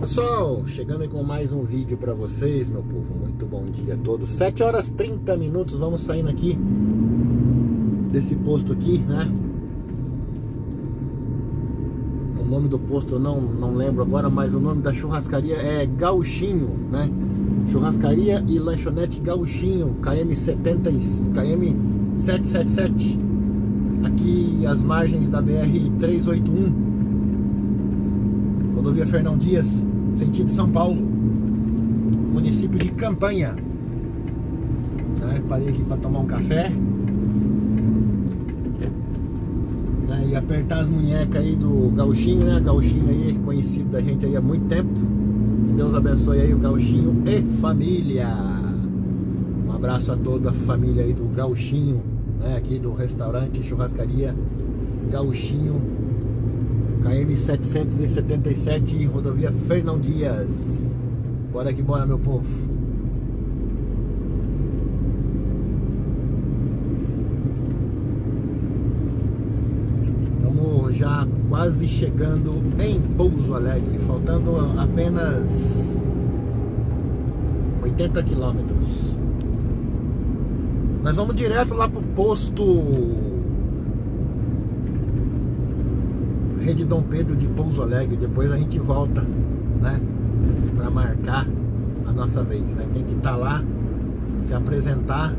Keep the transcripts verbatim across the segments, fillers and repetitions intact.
Pessoal, chegando aí com mais um vídeo pra vocês, meu povo. Muito bom dia a todos. sete horas e trinta minutos, vamos saindo aqui desse posto aqui, né? O nome do posto eu não, não lembro agora, mas o nome da churrascaria é Gauchinho, né? Churrascaria e lanchonete Gauchinho, K M setenta, K M setecentos e setenta e sete, aqui às margens da B R trezentos e oitenta e um, rodovia Fernão Dias, sentido São Paulo, município de Campanha, né? Parei aqui para tomar um café, né? E apertar as munhecas aí do Gauchinho, né? Gauchinho aí, conhecido da gente aí há muito tempo. Que Deus abençoe aí o Gauchinho e família. Um abraço a toda a família aí do Gauchinho, né? Aqui do restaurante churrascaria Gauchinho, K M setecentos e setenta e sete, rodovia Fernão Dias. Bora que bora, meu povo. Estamos já quase chegando em Pouso Alegre, faltando apenas oitenta quilômetros. Nós vamos direto lá pro posto Rede Dom Pedro de Pouso Alegre. Depois a gente volta, né, para marcar a nossa vez, né? Tem que estar lá, se apresentar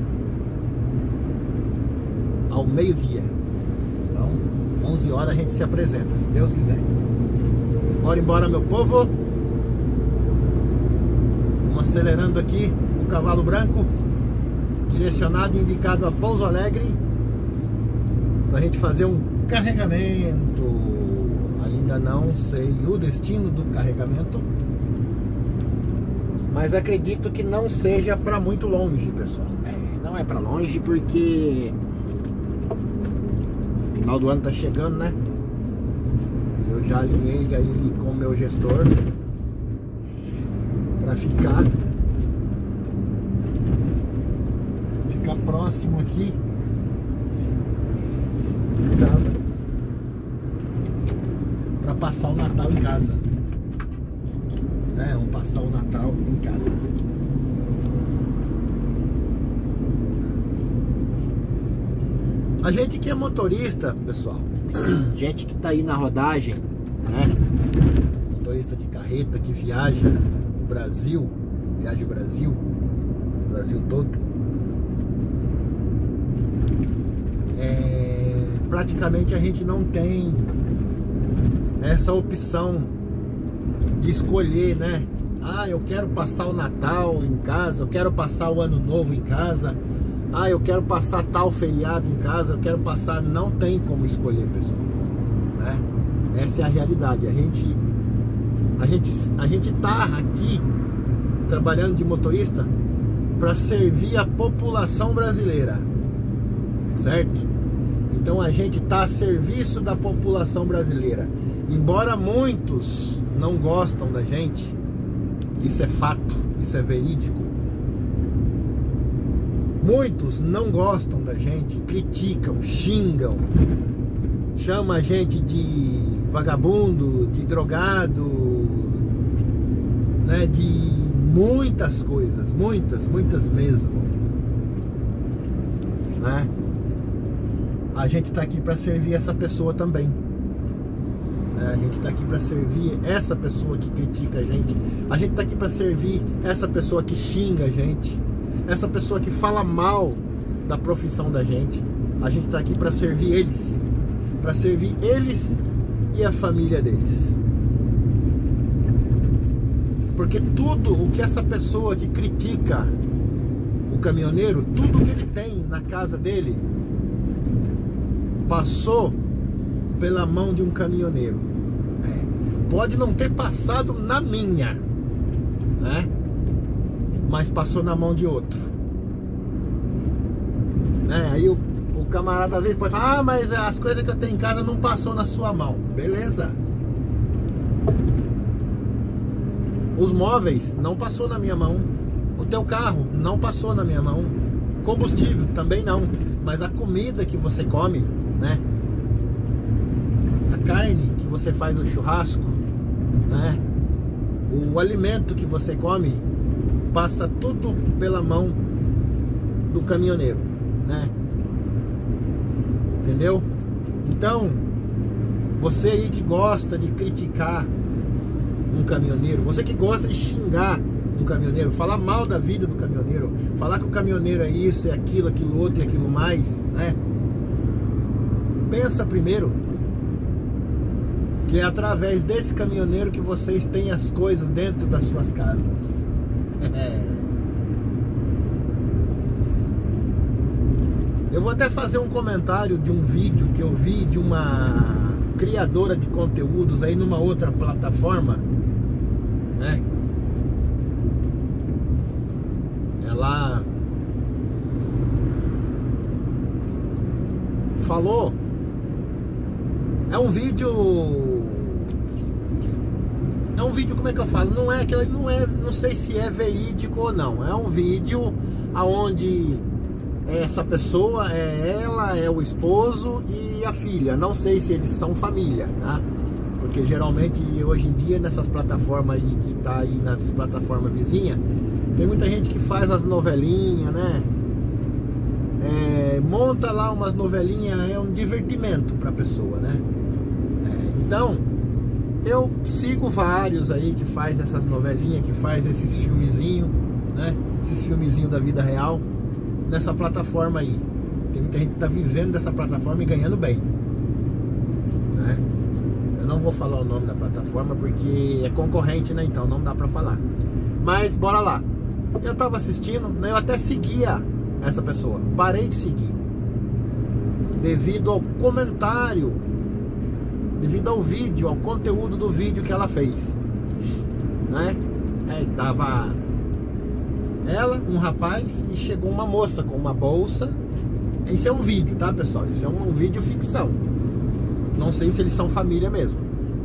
ao meio-dia. Então, onze horas a gente se apresenta, se Deus quiser. Bora embora, meu povo. Vamos acelerando aqui o cavalo branco, direcionado e indicado a Pouso Alegre, pra gente fazer um carregamento. Ainda não sei o destino do carregamento, mas acredito que não seja para muito longe, pessoal. É, não é para longe porque o final do ano tá chegando, né? Eu já alinhei aí com o meu gestor para ficar ficar próximo aqui de casa, para passar o Natal em casa, né? Vamos passar o Natal em casa. A gente que é motorista, pessoal, gente que tá aí na rodagem, né? Motorista de carreta que viaja o Brasil, viaja o Brasil, o Brasil todo. É, praticamente a gente não tem essa opção de escolher, né? Ah, eu quero passar o Natal em casa, eu quero passar o Ano Novo em casa, ah, eu quero passar tal feriado em casa, eu quero passar... Não tem como escolher, pessoal, né? Essa é a realidade. A gente a gente a gente tá aqui trabalhando de motorista para servir a população brasileira, certo? Então a gente tá a serviço da população brasileira. Embora muitos não gostam da gente, isso é fato, isso é verídico. Muitos não gostam da gente, criticam, xingam, chamam a gente de vagabundo, de drogado, né, de muitas coisas, muitas, muitas mesmo, né? A gente tá aqui para servir essa pessoa também. A gente tá aqui para servir essa pessoa que critica a gente. A gente tá aqui para servir essa pessoa que xinga a gente, essa pessoa que fala mal da profissão da gente. A gente tá aqui para servir eles, para servir eles e a família deles. Porque tudo o que essa pessoa que critica o caminhoneiro, tudo que ele tem na casa dele passou pela mão de um caminhoneiro. É. Pode não ter passado na minha, né? Mas passou na mão de outro, né? Aí o, o camarada às vezes pode falar: ah, mas as coisas que eu tenho em casa não passou na sua mão. Beleza. Os móveis não passou na minha mão. O teu carro não passou na minha mão. Combustível também não. Mas a comida que você come, né? A carne que você faz o churrasco, né? O alimento que você come passa tudo pela mão do caminhoneiro, né? Entendeu? Então, você aí que gosta de criticar um caminhoneiro, você que gosta de xingar um caminhoneiro, falar mal da vida do caminhoneiro, falar que o caminhoneiro é isso, é aquilo, aquilo outro e aquilo mais, né? Pensa primeiro que é através desse caminhoneiro que vocês têm as coisas dentro das suas casas. Eu vou até fazer um comentário de um vídeo que eu vi de uma criadora de conteúdos aí numa outra plataforma, né? Ela falou, é um vídeo, é um vídeo, como é que eu falo? Não é aquele, não é, não sei se é verídico ou não. É um vídeo aonde essa pessoa é ela, é o esposo e a filha. Não sei se eles são família, tá? Porque geralmente hoje em dia nessas plataformas aí que tá aí nas plataformas vizinhas, tem muita gente que faz as novelinhas, né? É, monta lá umas novelinhas, é um divertimento pra pessoa, né? É, então, eu sigo vários aí que faz essas novelinhas, que faz esses filmezinhos, né? Esses filmezinhos da vida real nessa plataforma aí. Tem muita gente que tá vivendo dessa plataforma e ganhando bem, né? Eu não vou falar o nome da plataforma porque é concorrente, né? Então não dá pra falar. Mas bora lá. Eu tava assistindo, né? Eu até seguia essa pessoa, parei de seguir devido ao comentário, devido ao vídeo, ao conteúdo do vídeo que ela fez, né? Aí tava ela, um rapaz, e chegou uma moça com uma bolsa. Isso é um vídeo, tá, pessoal? Isso é um, um vídeo ficção. Não sei se eles são família mesmo.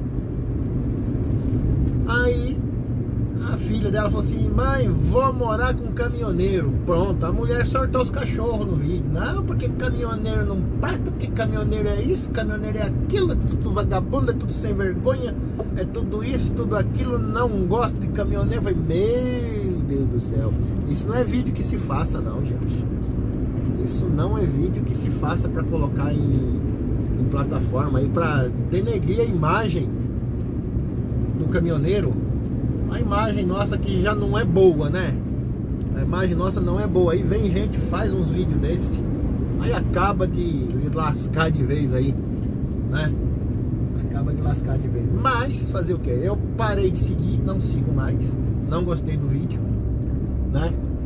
Aí a filha dela falou assim: mãe, vou morar com um caminhoneiro. Pronto, a mulher sortou os cachorros no vídeo. Não, porque caminhoneiro não presta, porque caminhoneiro é isso, caminhoneiro é aquilo, é tudo vagabundo, é tudo sem vergonha, é tudo isso, tudo aquilo, não gosto de caminhoneiro. Eu falei, meu Deus do céu, isso não é vídeo que se faça não, gente. Isso não é vídeo que se faça para colocar em, em plataforma aí, para denegrir a imagem do caminhoneiro. A imagem nossa que já não é boa, né? A imagem nossa não é boa. Aí vem gente, faz uns vídeos desse, aí acaba de lascar de vez aí, né? Acaba de lascar de vez. Mas, fazer o que? Eu parei de seguir, não sigo mais. Não gostei do vídeo, né?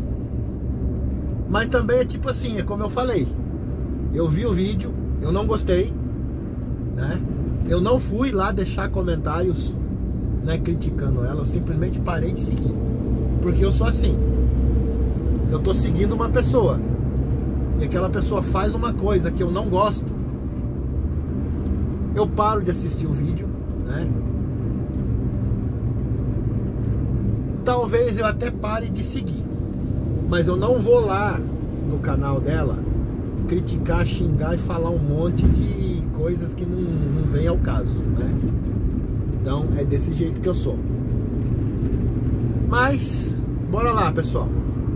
Mas também é tipo assim, é como eu falei, eu vi o vídeo, eu não gostei, né? Eu não fui lá deixar comentários, né, criticando ela, eu simplesmente parei de seguir. Porque eu sou assim. Se eu tô seguindo uma pessoa e aquela pessoa faz uma coisa que eu não gosto, eu paro de assistir o vídeo, né? Talvez eu até pare de seguir, mas eu não vou lá no canal dela criticar, xingar e falar um monte de coisas que não, não vem ao caso, né? Então é desse jeito que eu sou. Mas bora lá, pessoal.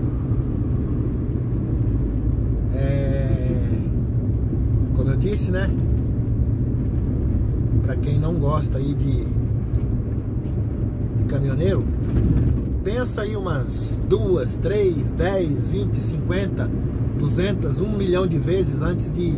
É... Como eu disse, né? Pra quem não gosta aí de, de caminhoneiro, pensa aí umas duas, três, dez, vinte, cinquenta, duzentas, um milhão de vezes antes de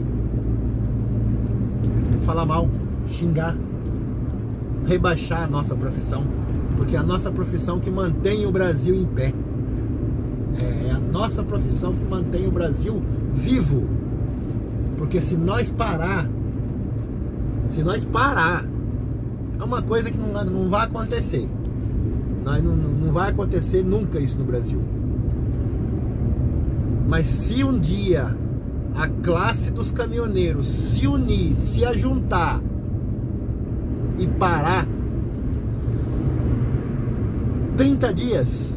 falar mal, xingar, rebaixar a nossa profissão. Porque é a nossa profissão que mantém o Brasil em pé. É a nossa profissão que mantém o Brasil vivo. Porque se nós parar, se nós parar, é uma coisa que não, não vai acontecer. Não, não, não vai acontecer nunca isso no Brasil. Mas se um dia a classe dos caminhoneiros se unir, se ajuntar e parar trinta dias,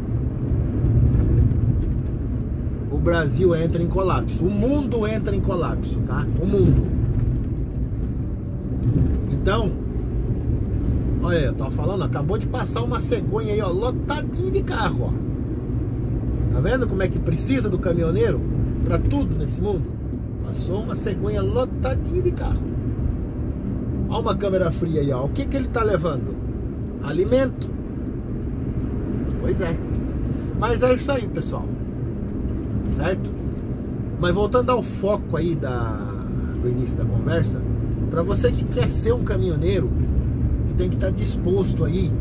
o Brasil entra em colapso. O mundo entra em colapso, tá? O mundo. Então, Olha, eu tava falando, acabou de passar uma cegonha aí, ó, lotadinho de carro, ó. Tá vendo como é que precisa do caminhoneiro pra tudo nesse mundo? Passou uma cegonha lotadinho de carro. Olha uma câmera fria aí, ó. O que que ele tá levando? Alimento. Pois é. Mas é isso aí, pessoal. Certo? Mas voltando ao foco aí da, do início da conversa, para você que quer ser um caminhoneiro, você tem que estar disposto aí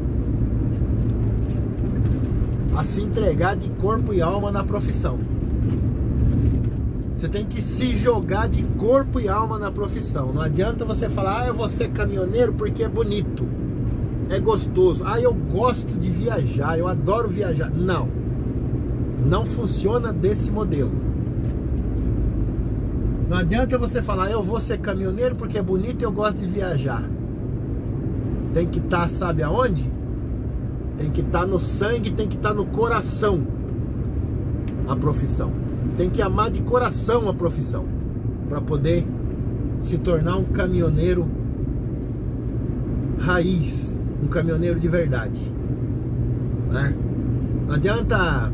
a se entregar de corpo e alma na profissão. Você tem que se jogar de corpo e alma na profissão. Não adianta você falar, ah, eu vou ser caminhoneiro porque é bonito, é gostoso, ah, eu gosto de viajar, eu adoro viajar. Não, não funciona desse modelo. Não adianta você falar, eu vou ser caminhoneiro porque é bonito e eu gosto de viajar. Tem que estar, sabe aonde? Tem que estar no sangue, tem que estar no coração a profissão. Você tem que amar de coração a profissão para poder se tornar um caminhoneiro raiz, um caminhoneiro de verdade, né? Não adianta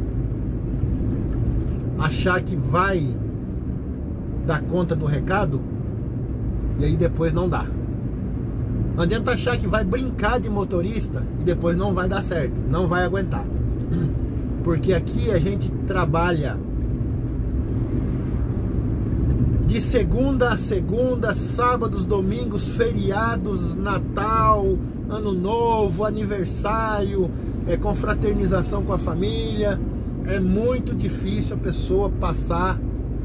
achar que vai dar conta do recado e aí depois não dá. Não adianta achar que vai brincar de motorista e depois não vai dar certo, não vai aguentar. Porque aqui a gente trabalha de segunda a segunda, sábados, domingos, feriados, Natal, Ano Novo, aniversário, é, confraternização com a família. É muito difícil a pessoa passar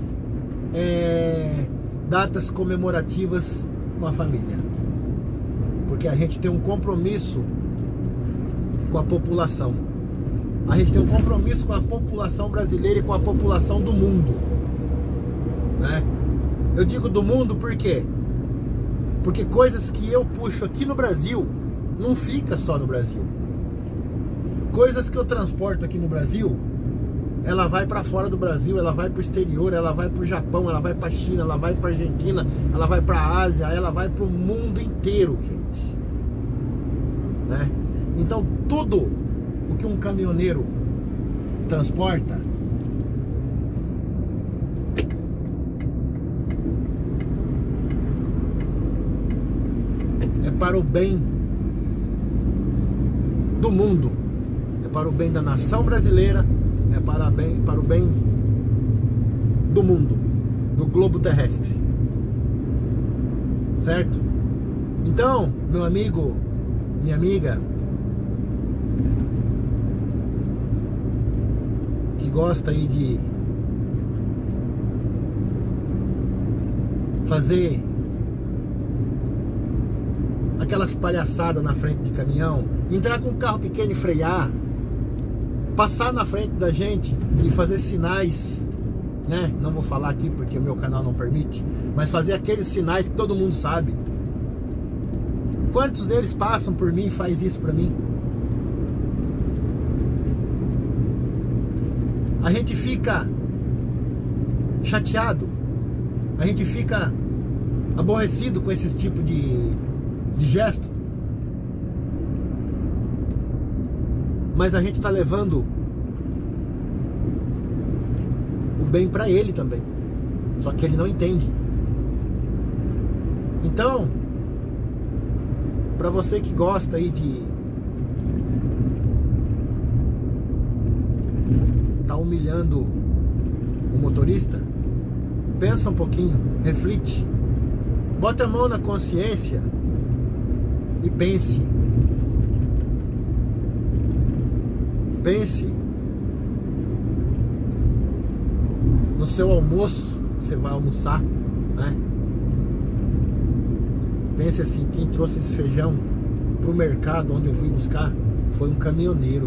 é, datas comemorativas com a família, porque a gente tem um compromisso com a população. A gente tem um compromisso com a população brasileira e com a população do mundo, né? Eu digo do mundo por quê? Porque coisas que eu puxo aqui no Brasil não fica só no Brasil. Coisas que eu transporto aqui no Brasil, ela vai para fora do Brasil, ela vai para o exterior, ela vai para o Japão, ela vai para a China, ela vai para a Argentina, ela vai para a Ásia, ela vai para o mundo inteiro, gente, né? Então tudo o que um caminhoneiro transporta é para o bem do mundo, é para o bem da nação brasileira, é para, bem, para o bem do mundo, do globo terrestre, certo? Então, meu amigo, minha amiga, que gosta aí de fazer aquelas palhaçadas na frente de caminhão, entrar com um carro pequeno e frear, passar na frente da gente e fazer sinais, né? Não vou falar aqui porque o meu canal não permite, mas fazer aqueles sinais que todo mundo sabe. Quantos deles passam por mim e faz isso pra mim? A gente fica chateado, a gente fica aborrecido com esses tipos de, de gesto, mas a gente está levando o bem para ele também, só que ele não entende. Então, para você que gosta aí de tá humilhando o motorista, pensa um pouquinho, reflite, bota a mão na consciência e pense. Pense no seu almoço, você vai almoçar, né? Pense assim, quem trouxe esse feijão pro mercado onde eu fui buscar foi um caminhoneiro.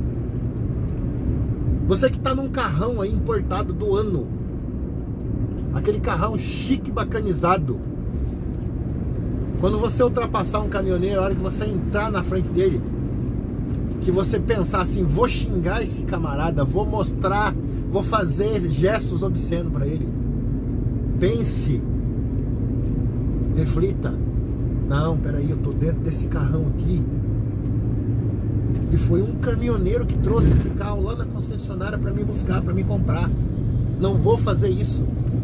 Você que tá num carrão aí importado do ano, aquele carrão chique, bacanizado, quando você ultrapassar um caminhoneiro, a hora que você entrar na frente dele, que você pensar assim, vou xingar esse camarada, vou mostrar, vou fazer gestos obscenos para ele. Pense, reflita, Não, peraí, eu tô dentro desse carrão aqui. E foi um caminhoneiro que trouxe esse carro lá na concessionária para me buscar, para me comprar. Não vou fazer isso.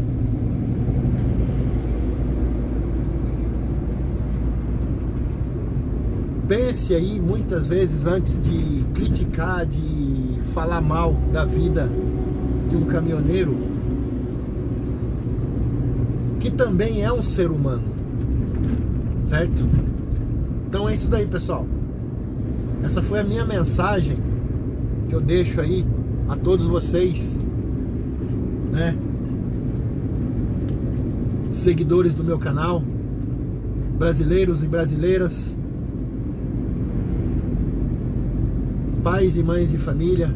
Pense aí muitas vezes antes de criticar, de falar mal da vida de um caminhoneiro, que também é um ser humano, certo? Então é isso daí, pessoal. Essa foi a minha mensagem que eu deixo aí a todos vocês, né? Seguidores do meu canal, brasileiros e brasileiras, pais e mães de família,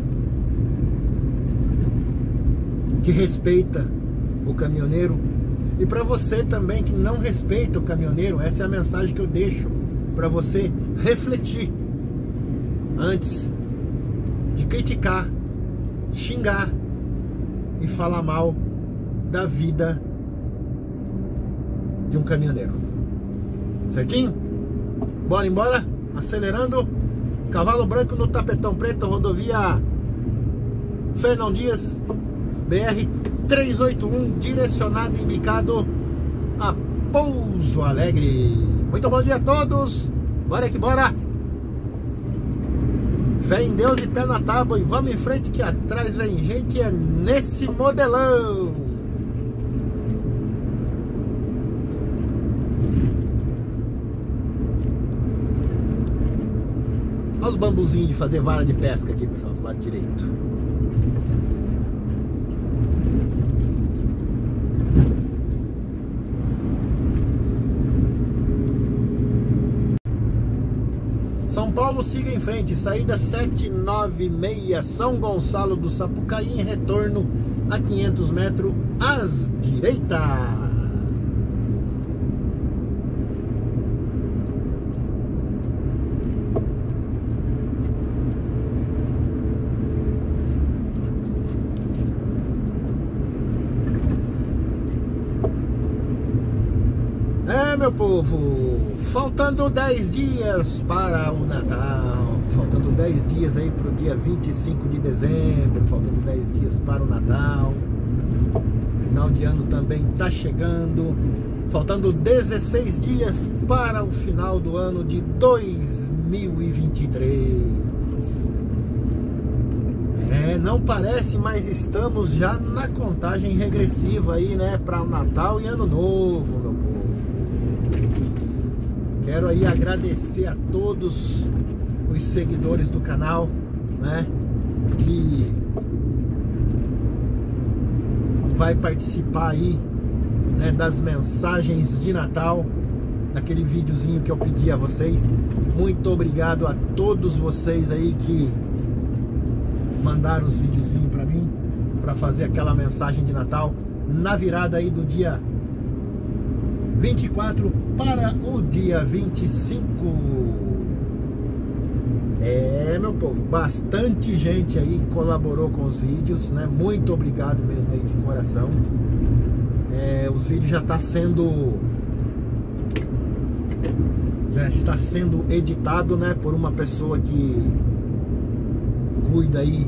que respeita o caminhoneiro. E para você também que não respeita o caminhoneiro, essa é a mensagem que eu deixo para você refletir antes de criticar, xingar e falar mal da vida de um caminhoneiro. Certinho? Bora embora, acelerando. Cavalo branco no tapetão preto, rodovia Fernão Dias, B R trezentos e oitenta e um, direcionado e indicado a Pouso Alegre. Muito bom dia a todos. Bora que bora. Fé em Deus e pé na tábua. E vamos em frente que atrás vem gente. É nesse modelão. Olha os bambuzinhos de fazer vara de pesca aqui, pessoal, do lado direito. São Paulo, siga em frente, saída setecentos e noventa e seis, São Gonçalo do Sapucaí, em retorno a quinhentos metros, à direita. É, meu povo, faltando dez dias para o Natal, faltando dez dias aí para o dia vinte e cinco de dezembro, faltando dez dias para o Natal, final de ano também tá chegando, faltando dezesseis dias para o final do ano de dois mil e vinte e três. É, não parece, mas estamos já na contagem regressiva aí, né, para o Natal e Ano Novo, meu povo. Quero aí agradecer a todos os seguidores do canal, né, que vai participar aí, né, das mensagens de Natal, daquele videozinho que eu pedi a vocês. Muito obrigado a todos vocês aí que mandaram os videozinhos para mim, para fazer aquela mensagem de Natal na virada aí do dia vinte e quatro para o dia vinte e cinco. É, meu povo, bastante gente aí colaborou com os vídeos, né? Muito obrigado mesmo aí de coração. É, os vídeos já tá sendo já está sendo editado, né, por uma pessoa que cuida aí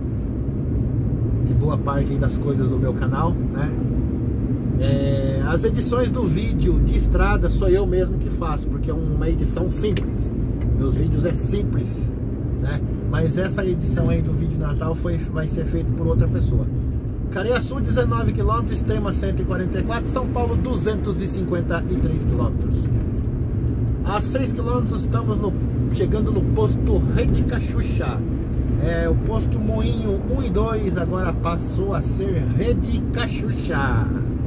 de boa parte aí das coisas do meu canal, né? É, as edições do vídeo de estrada sou eu mesmo que faço, porque é uma edição simples. Meus vídeos é simples, né? Mas essa edição aí do vídeo de Natal foi, vai ser feita por outra pessoa. Careaçu, dezenove quilômetros, Extrema cento e quarenta e quatro, São Paulo duzentos e cinquenta e três quilômetros. A seis quilômetros estamos no, chegando no posto Rede Cachucha. É, o posto Moinho um e dois agora passou a ser Rede Cachucha.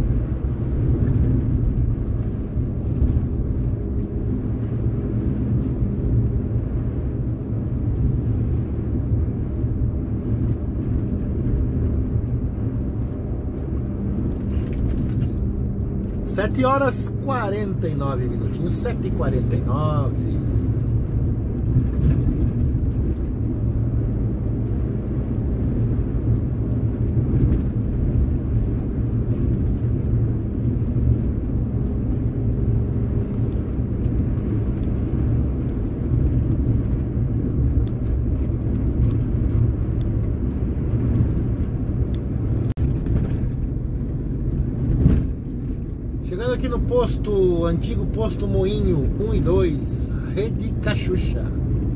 Sete horas quarenta e nove minutinhos, sete e quarenta e nove. aqui no posto, antigo posto Moinho um e dois, Rede Cachucha.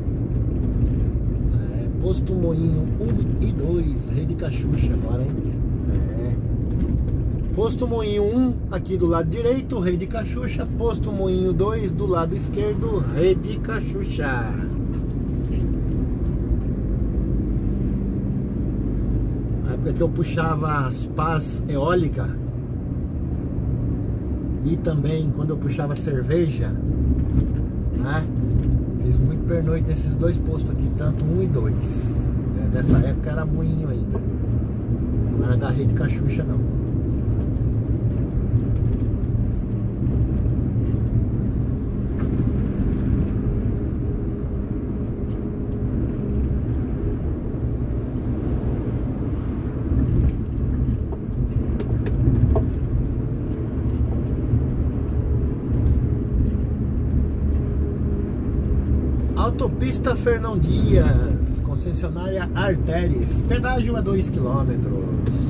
É, posto Moinho um e dois, Rede Cachucha agora, hein? É. Posto Moinho um aqui do lado direito, Rede Cachucha. Posto Moinho dois do lado esquerdo, Rede Cachucha. Na época que eu puxava as pás eólicas e também quando eu puxava cerveja, né? Fiz muito pernoite nesses dois postos aqui, tanto um e dois. É, nessa época era Moinho ainda, não era da Rede Cachucha não. Autopista Fernão Dias, concessionária Arteres, pedágio a dois quilômetros.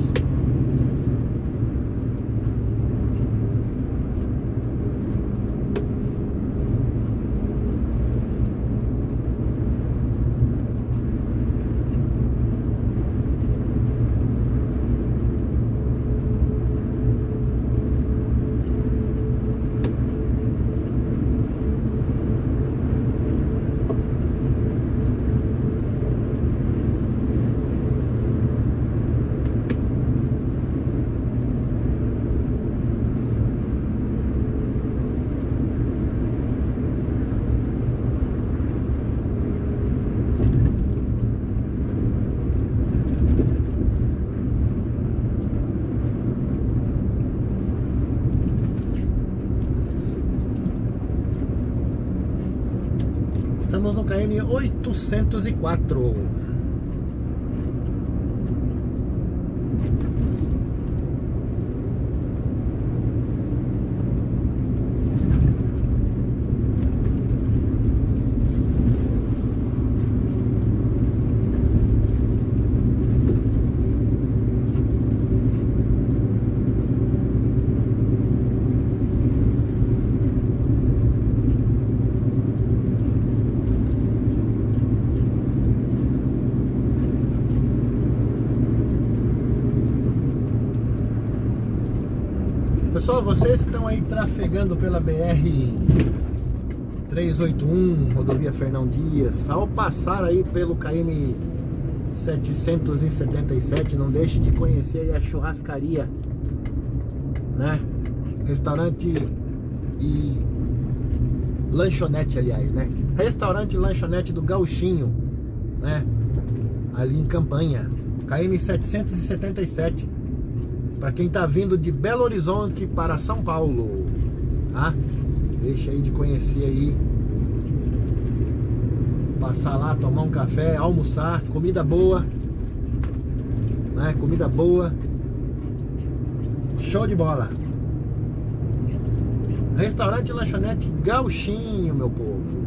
Estamos no K M oitocentos e quatro. Pessoal, vocês que estão aí trafegando pela B R trezentos e oitenta e um, rodovia Fernão Dias, ao passar aí pelo K M setecentos e setenta e sete, não deixe de conhecer aí a churrascaria, né? Restaurante e lanchonete, aliás, né? Restaurante e lanchonete do Gauchinho, né? Ali em Campanha, K M setecentos e setenta e sete. Para quem tá vindo de Belo Horizonte para São Paulo, tá? Deixa aí de conhecer aí, passar lá, tomar um café, almoçar, comida boa, né? Comida boa, show de bola. Restaurante e lanchonete Gauchinho, meu povo.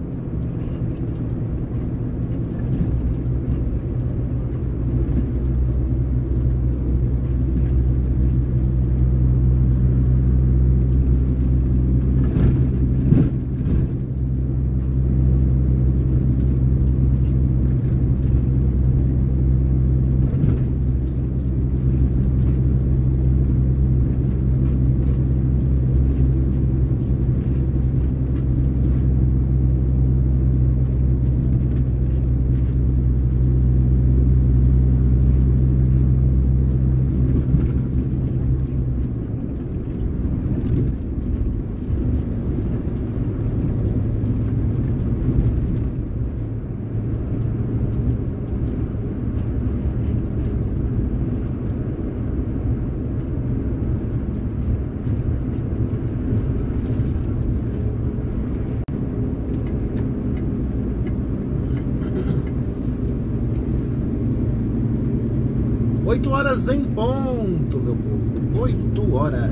Oito horas em ponto, meu povo. Oito horas.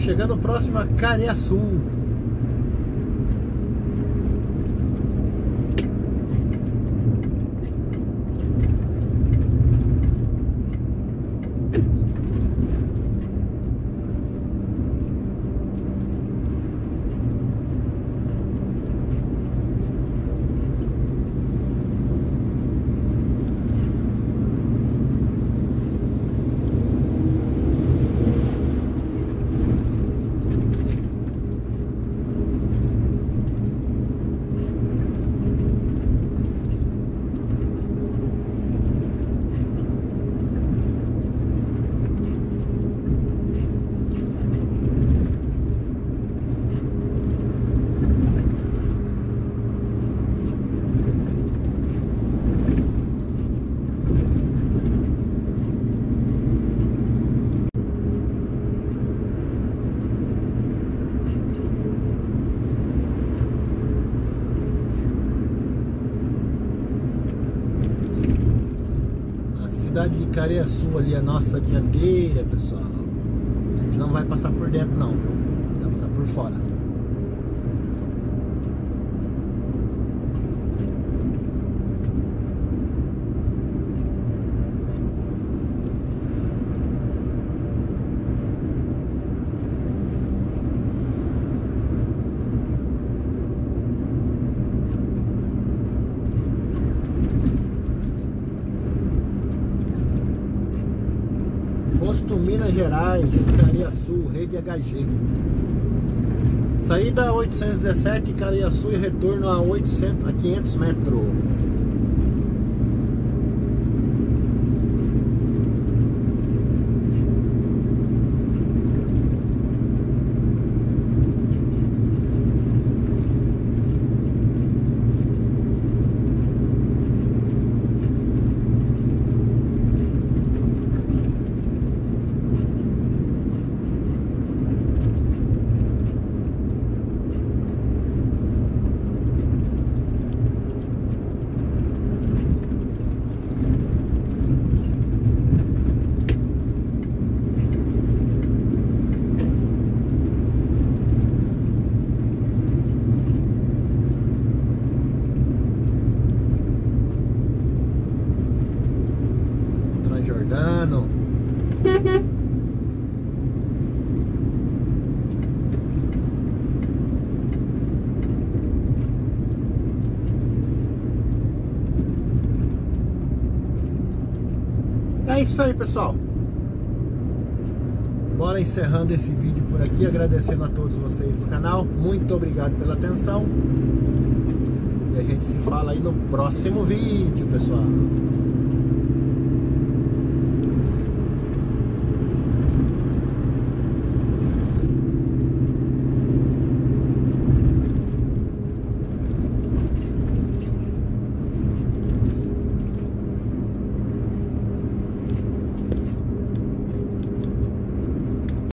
chegando próximo a Cariaçu. Cidade de Cariaçu ali, a nossa dianteira, pessoal. A gente não vai passar por dentro não, vai passar por fora. Posto Minas Gerais, Cariaçu, Rede H G. Saída oitocentos e dezessete, Cariaçu, e retorno a, oitocentos, a quinhentos metros. Jordano. É isso aí, pessoal. Bora encerrando esse vídeo por aqui, agradecendo a todos vocês do canal. Muito obrigado pela atenção. E a gente se fala aí no próximo vídeo, pessoal.